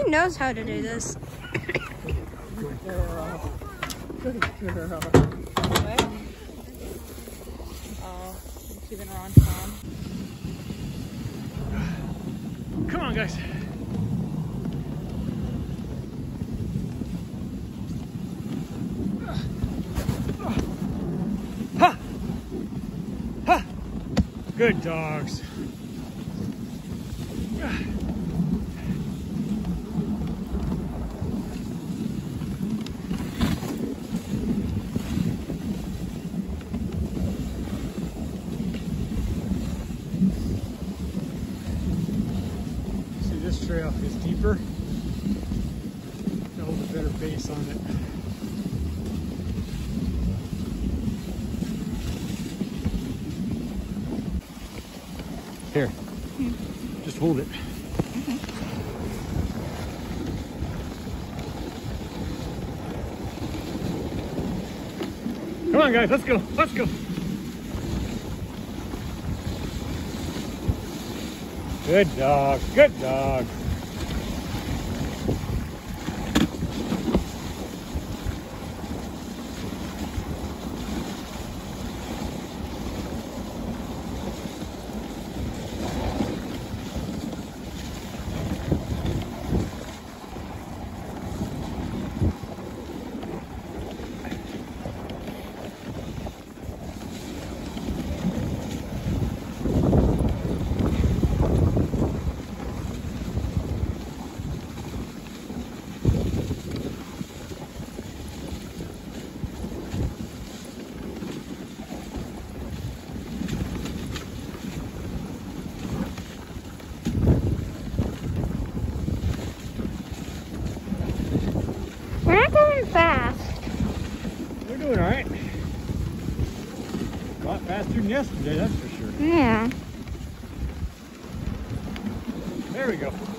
knows how to do this. Good girl. Good girl. What? Oh, I'm keeping her on Tom. Come on, guys. Ha! Ha! Good dogs. See, this trail is deeper. Hold a better base on it. Here, just hold it. Come on, guys, let's go, let's go. Good dog, good dog. We're not going fast. We're doing all right. A lot faster than yesterday, that's for sure. Yeah. There we go.